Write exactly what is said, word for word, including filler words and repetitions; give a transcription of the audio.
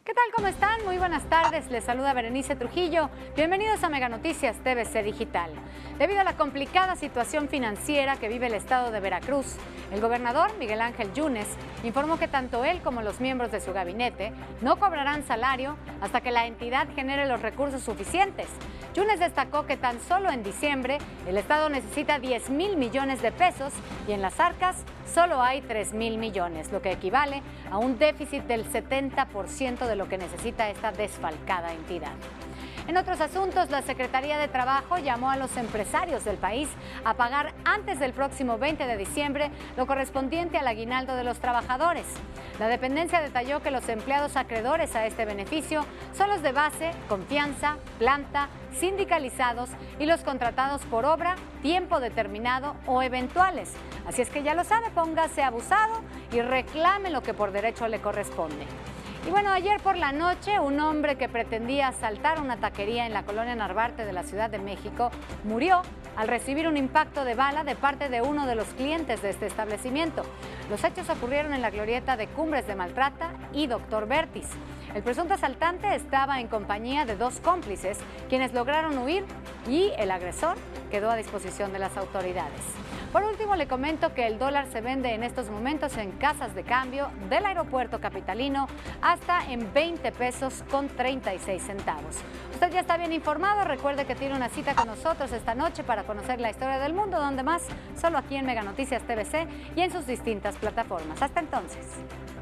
¿Qué tal? ¿Cómo están? Muy buenas tardes. Les saluda Berenice Trujillo. Bienvenidos a Mega Noticias T V C Digital. Debido a la complicada situación financiera que vive el estado de Veracruz, el gobernador Miguel Ángel Yunes informó que tanto él como los miembros de su gabinete no cobrarán salario hasta que la entidad genere los recursos suficientes. Yunes destacó que tan solo en diciembre el estado necesita diez mil millones de pesos y en las arcas solo hay tres mil millones, lo que equivale a un déficit del setenta por ciento de lo que necesita esta desfalcada entidad. En otros asuntos, la Secretaría de Trabajo llamó a los empresarios del país a pagar antes del próximo veinte de diciembre lo correspondiente al aguinaldo de los trabajadores. La dependencia detalló que los empleados acreedores a este beneficio son los de base, confianza, planta, sindicalizados y los contratados por obra, tiempo determinado o eventuales. Así es que ya lo sabe, póngase abusado y reclame lo que por derecho le corresponde. Y bueno, ayer por la noche, un hombre que pretendía asaltar una taquería en la colonia Narvarte de la Ciudad de México murió al recibir un impacto de bala de parte de uno de los clientes de este establecimiento. Los hechos ocurrieron en la glorieta de Cumbres de Maltrata y Doctor Vertis. El presunto asaltante estaba en compañía de dos cómplices, quienes lograron huir y el agresor quedó a disposición de las autoridades. Por último, le comento que el dólar se vende en estos momentos en casas de cambio del aeropuerto capitalino hasta en veinte pesos con treinta y seis centavos. Usted ya está bien informado, recuerde que tiene una cita con nosotros esta noche para conocer la historia del mundo, donde más, solo aquí en Mega Noticias T V C y en sus distintas plataformas. Hasta entonces.